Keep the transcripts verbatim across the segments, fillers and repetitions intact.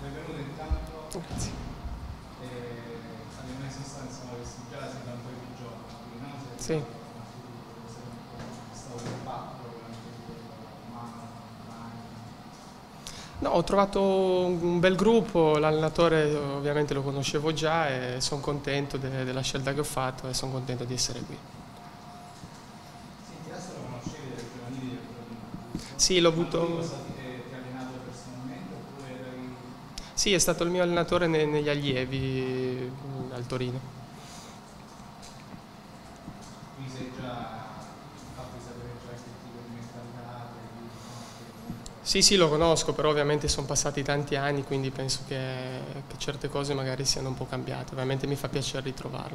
benvenuto intanto. Grazie. E abbiamo in sostanza avessi già si da un po' di giorni, quindi no? Se Sì. è stato un fatto No, ho trovato un bel gruppo, l'allenatore ovviamente lo conoscevo già e sono contento de della scelta che ho fatto e sono contento di essere qui. Senti, adesso lo conoscevi delle giovanili del Torino? Sì, l'ho avuto... Ti ha allenato personalmente oppure eri... Sì, è stato il mio allenatore ne negli allievi al Torino. Quindi sei già fatto di sapere già che tipo di mentalità, Sì, sì, lo conosco, però ovviamente sono passati tanti anni, quindi penso che, che certe cose magari siano un po' cambiate. Ovviamente mi fa piacere ritrovarlo.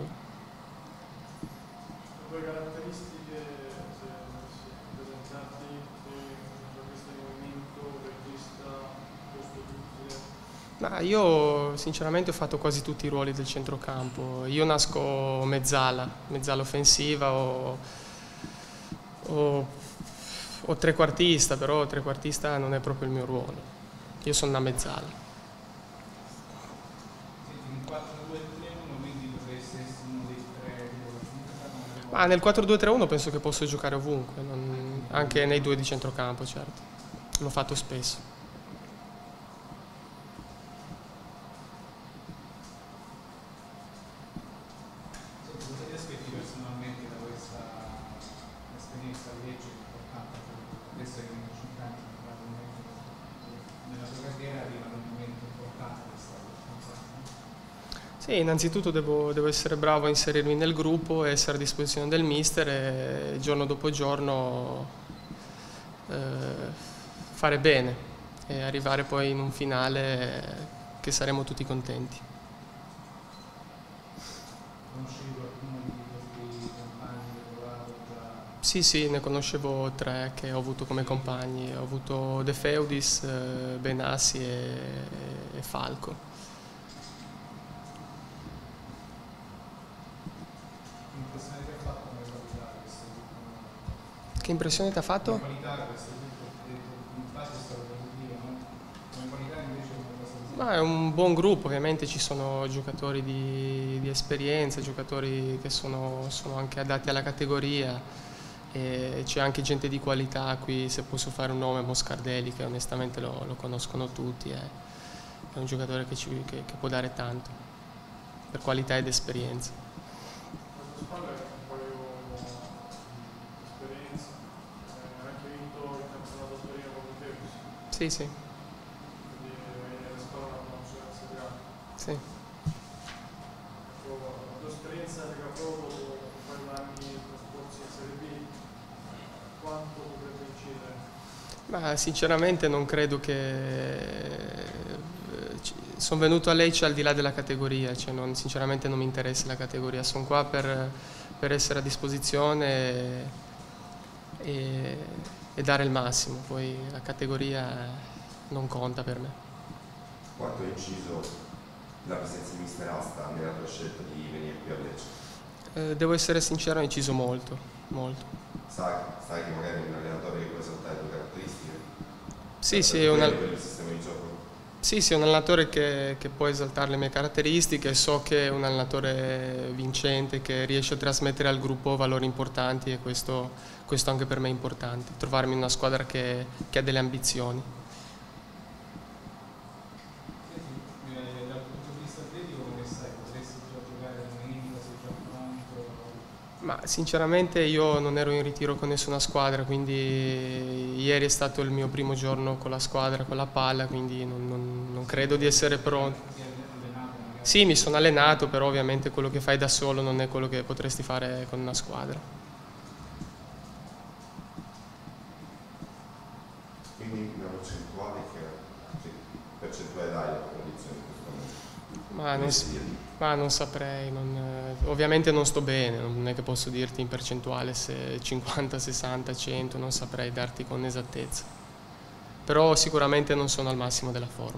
Le caratteristiche presentanti in questo movimento, regista, posto tutte? Ma io sinceramente ho fatto quasi tutti i ruoli del centrocampo. Io nasco mezzala, mezzala offensiva o, o o trequartista, però trequartista non è proprio il mio ruolo. Io sono una mezzala. Senti, in quattro due tre uno quindi dovresti essere uno dei tre che Ma nel quattro due tre uno penso che posso giocare ovunque, non... anche nei due di centrocampo, certo. L'ho fatto spesso. Cosa ti aspetti personalmente da questa esperienza di legge importante? Adesso che nei cinque anni nella tua carriera arriva un momento importante che sta Sì, innanzitutto devo, devo essere bravo a inserirmi nel gruppo e essere a disposizione del mister e giorno dopo giorno eh, fare bene e arrivare poi in un finale che saremo tutti contenti. Conoscevi qualcuno di questi compagni che hai trovato già? Sì, sì, ne conoscevo tre che ho avuto come compagni. Ho avuto De Feudis, eh, Benassi e, e Falco. Che impressione ti ha fatto? La qualità di questo gruppo, in base è stato positivo, no? Come qualità invece è una cosa di... Ma è un buon gruppo, ovviamente ci sono giocatori di, di esperienza, giocatori che sono, sono anche adatti alla categoria e c'è anche gente di qualità qui, se posso fare un nome, Moscardelli, che onestamente lo, lo conoscono tutti, è, è un giocatore che, ci, che, che può dare tanto per qualità ed esperienza. Sì, sì. Quindi la scuola ha una conoscenza grande. Sì. La tua esperienza di capolavoro dopo un paio d'anni trascorsi in Serie B, quanto potrebbe incidere? Ma sinceramente non credo che... Sono venuto a Lecce al di là della categoria, cioè non, sinceramente non mi interessa la categoria, sono qua per, per essere a disposizione e, e, e dare il massimo, poi la categoria non conta per me. Quanto ha inciso la presenza di mister Asta nella tua scelta di venire qui a Lecce? Eh, devo essere sincero, ha inciso molto, molto. Sai, sai che magari un allenatore che può esaltare le tue caratteristiche? Sì, sì, è una... per il sistema di gioco? Sì, sì, è un allenatore che, che può esaltare le mie caratteristiche, so che è un allenatore vincente, che riesce a trasmettere al gruppo valori importanti e questo, questo anche per me è importante, trovarmi in una squadra che, che ha delle ambizioni. Dal punto di vista atletico come stai? Potresti già giocare domenica, sei già pronto? Ma sinceramente io non ero in ritiro con nessuna squadra, quindi ieri è stato il mio primo giorno con la squadra, con la palla, quindi non, non, non credo di essere pronto. Sì, mi sono allenato, però ovviamente quello che fai da solo non è quello che potresti fare con una squadra. Quindi una percentuale che percentuale dai alla condizione in questo momento? Ma non, ma non saprei, non, eh, ovviamente non sto bene, non è che posso dirti in percentuale se cinquanta, sessanta, cento, non saprei darti con esattezza. Però sicuramente non sono al massimo della forma.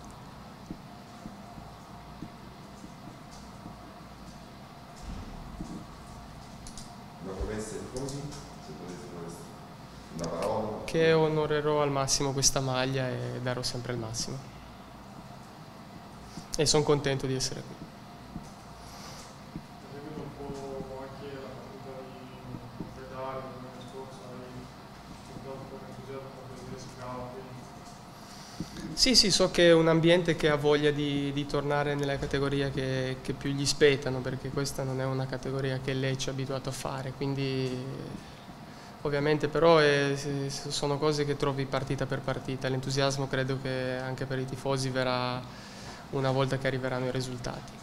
Una promessa di tifosi? Se potessi una parola? Che onorerò al massimo questa maglia e darò sempre il massimo. e sono contento di essere qui. Seguito un po' anche la partita di Fedare l'anno scorso, hai portato un po' di entusiasmo con questi scout. Sì, sì, so che è un ambiente che ha voglia di, di tornare nella categoria che, che più gli spettano, perché questa non è una categoria che Lecce è abituato a fare, quindi ovviamente però è, sono cose che trovi partita per partita. L'entusiasmo credo che anche per i tifosi verrà una volta che arriveranno i risultati.